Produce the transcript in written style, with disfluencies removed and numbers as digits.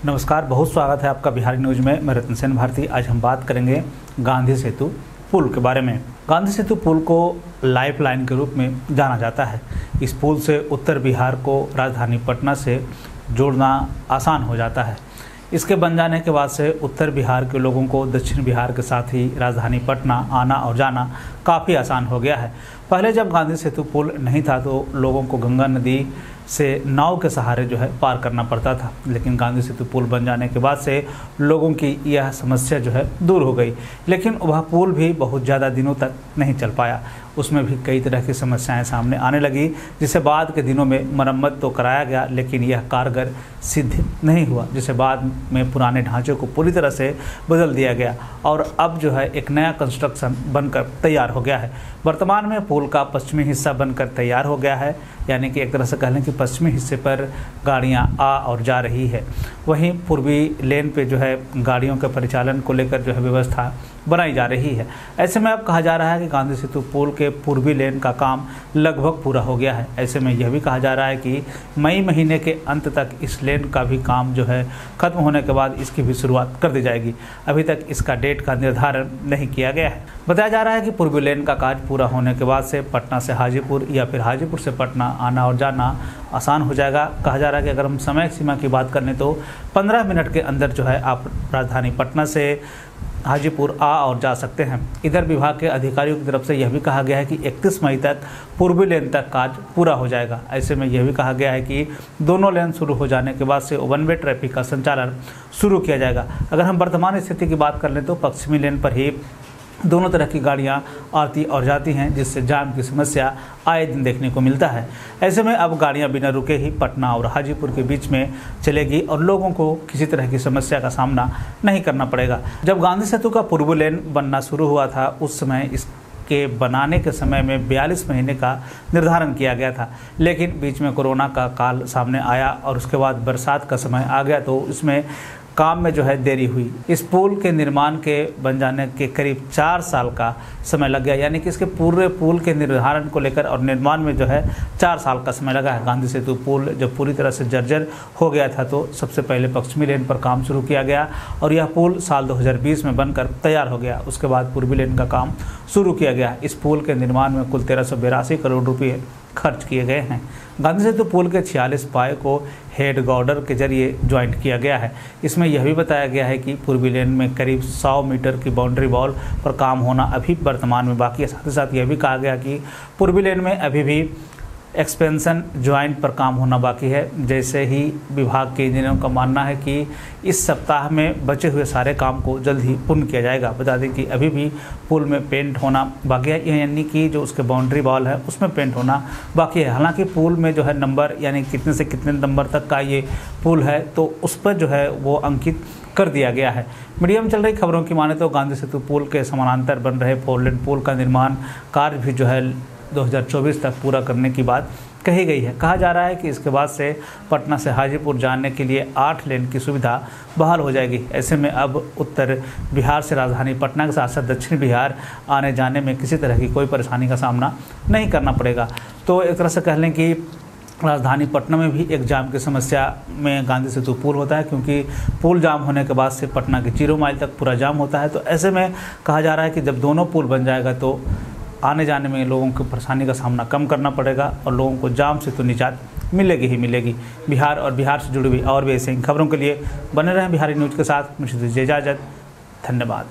नमस्कार, बहुत स्वागत है आपका बिहारी न्यूज में। मैं रतन सेन भारती। आज हम बात करेंगे गांधी सेतु पुल के बारे में। गांधी सेतु पुल को लाइफ लाइन के रूप में जाना जाता है। इस पुल से उत्तर बिहार को राजधानी पटना से जोड़ना आसान हो जाता है। इसके बन जाने के बाद से उत्तर बिहार के लोगों को दक्षिण बिहार के साथ ही राजधानी पटना आना और जाना काफ़ी आसान हो गया है। पहले जब गांधी सेतु पुल नहीं था तो लोगों को गंगा नदी से नाव के सहारे पार करना पड़ता था, लेकिन गांधी सेतु पुल बन जाने के बाद से लोगों की यह समस्या दूर हो गई। लेकिन वह पुल भी बहुत ज़्यादा दिनों तक नहीं चल पाया। उसमें भी कई तरह की समस्याएं सामने आने लगी, जिसे बाद के दिनों में मरम्मत तो कराया गया, लेकिन यह कारगर सिद्ध नहीं हुआ, जिसे बाद में पुराने ढांचे को पूरी तरह से बदल दिया गया और अब एक नया कंस्ट्रक्शन बनकर तैयार हो गया है। वर्तमान में पुल का पश्चिमी हिस्सा बनकर तैयार हो गया है, यानी कि एक तरह से कह लें कि पश्चिमी हिस्से पर गाड़ियां आ और जा रही है। वहीं पूर्वी लेन पे गाड़ियों के परिचालन को लेकर व्यवस्था बनाई जा रही है। ऐसे में अब कहा जा रहा है कि गांधी सेतु पुल के पूर्वी लेन का काम लगभग पूरा हो गया है। ऐसे में यह भी कहा जा रहा है कि मई महीने के अंत तक इस लेन का भी काम खत्म होने के बाद इसकी भी शुरुआत कर दी जाएगी। अभी तक इसका डेट का निर्धारण नहीं किया गया है। बताया जा रहा है कि पूर्वी लेन का कार्य पूरा होने के बाद से पटना से हाजीपुर या फिर हाजीपुर से पटना आना और जाना आसान हो जाएगा। कहा जा रहा है कि अगर हम समय सीमा की बात कर लें तो 15 मिनट के अंदर आप राजधानी पटना से हाजीपुर आ और जा सकते हैं। इधर विभाग के अधिकारियों की तरफ से यह भी कहा गया है कि 31 मई तक पूर्वी लेन तक कार्य पूरा हो जाएगा। ऐसे में यह भी कहा गया है कि दोनों लेन शुरू हो जाने के बाद से वन वे ट्रैफिक का संचालन शुरू किया जाएगा। अगर हम वर्तमान स्थिति की बात कर लें तो पश्चिमी लेन पर ही दोनों तरह की गाड़ियां आती और जाती हैं, जिससे जाम की समस्या आए दिन देखने को मिलता है। ऐसे में अब गाड़ियां बिना रुके ही पटना और हाजीपुर के बीच में चलेगी और लोगों को किसी तरह की समस्या का सामना नहीं करना पड़ेगा। जब गांधी सेतु का पूर्वी लेन बनना शुरू हुआ था, उस समय के बनाने के समय में 42 महीने का निर्धारण किया गया था, लेकिन बीच में कोरोना का काल सामने आया और उसके बाद बरसात का समय आ गया तो इसमें काम में देरी हुई। इस पुल के निर्माण के बन जाने के करीब 4 साल का समय लग गया, यानी कि इसके पूरे पुल के निर्धारण को लेकर और निर्माण में 4 साल का समय लगा है। गांधी सेतु पुल जब पूरी तरह से जर्जर हो गया था तो सबसे पहले पश्चिमी लेन पर काम शुरू किया गया और यह पुल साल 2020 में बनकर तैयार हो गया। उसके बाद पूर्वी लेन का काम शुरू किया गया। इस पुल के निर्माण में कुल 1382 करोड़ रुपये खर्च किए गए हैं। गांधी सेतु पुल के 46 पाए को हेड गर्डर के जरिए ज्वाइंट किया गया है। इसमें यह भी बताया गया है कि पूर्वी लेन में करीब 100 मीटर की बाउंड्री वॉल पर काम होना अभी वर्तमान में बाकी है। साथ ही साथ यह भी कहा गया कि पूर्वी लेन में अभी भी एक्सपेंशन ज्वाइंट पर काम होना बाकी है। जैसे ही विभाग के इंजीनियरों का मानना है कि इस सप्ताह में बचे हुए सारे काम को जल्द ही पूर्ण किया जाएगा। बता दें कि अभी भी पुल में पेंट होना बाकी है, यानी कि जो उसके बाउंड्री वॉल है उसमें पेंट होना बाकी है। हालांकि पुल में नंबर यानी कितने से कितने नंबर तक का ये पुल है तो उस पर वो अंकित कर दिया गया है। मीडिया में चल रही खबरों की माने तो गांधी सेतु पुल के समानांतर बन रहे 4 लेन पुल का निर्माण कार्य भी 2024 तक पूरा करने की बात कही गई है। कहा जा रहा है कि इसके बाद से पटना से हाजीपुर जाने के लिए 8 लेन की सुविधा बहाल हो जाएगी। ऐसे में अब उत्तर बिहार से राजधानी पटना के साथ साथ दक्षिण बिहार आने जाने में किसी तरह की कोई परेशानी का सामना नहीं करना पड़ेगा। तो एक तरह से कह लें कि राजधानी पटना में भी एक जाम की समस्या में गांधी सेतु पुल होता है, क्योंकि पुल जाम होने के बाद से पटना के 0 माइल तक पूरा जाम होता है। तो ऐसे में कहा जा रहा है कि जब दोनों पुल बन जाएगा तो आने जाने में लोगों को परेशानी का सामना कम करना पड़ेगा और लोगों को जाम से तो निजात मिलेगी ही मिलेगी। बिहार और बिहार से जुड़ी हुई और भी ऐसे खबरों के लिए बने रहें बिहारी न्यूज़ के साथ। मुझे दीजिए इजाज़त। धन्यवाद।